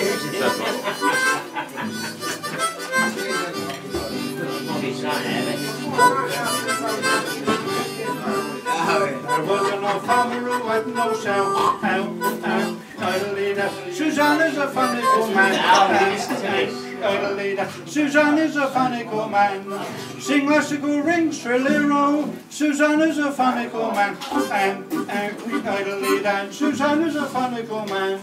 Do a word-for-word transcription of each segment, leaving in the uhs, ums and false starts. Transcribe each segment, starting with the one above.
wasn't no farmer who had no sow. Ow, ow, idle Susanna's a Funicle man. Idle leader. Susanna's a Funicle man. Sing classical rings, trillero. Susanna's a Funicle man. And, and, idle leader. Susanna's a Funicle man.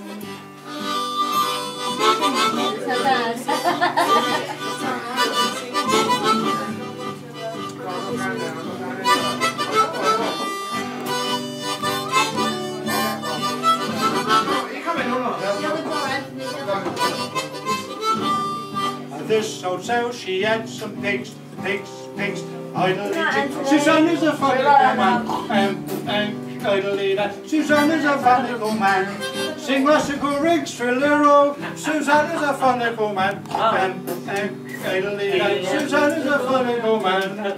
This old sow, she had some pigs, pigs, pigs, idle leader. Susanna's a Funicle man. Um, um, idle leader. Susanna's a Funicle man. Sing classical rigs, trillero. Susanna's a Funicle man. Um, um, idle leader. Susanna's a Funicle man.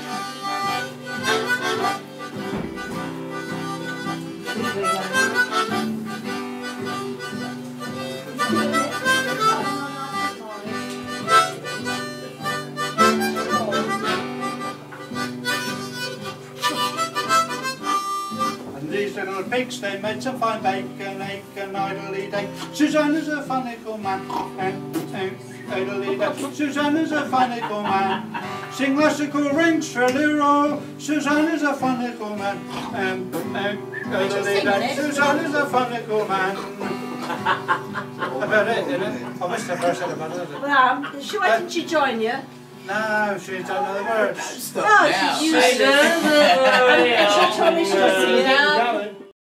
These little pigs, they made some fine bacon, bacon, idly day. Susanna's a Funicle man, and, and, idly day. Susanna's a Funicle man. Sing classical rings, trillero. Susanna's a Funicle man, and, and, idly day. Susanna's a Funicle man. About it, innit? I missed the first bit about it. Well, she, why didn't she join you? No, she don't know the words. Stop no, now. She used to. She told me she was singing out.